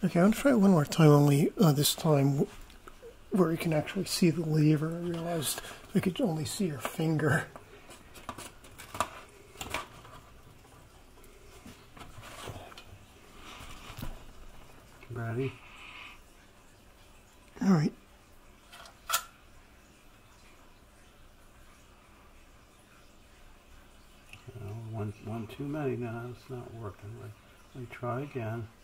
Okay, I'm going to try it one more time, only this time where you can actually see the lever. I realized I could only see your finger. Ready? All right. One too many now. It's not working. Let me try again.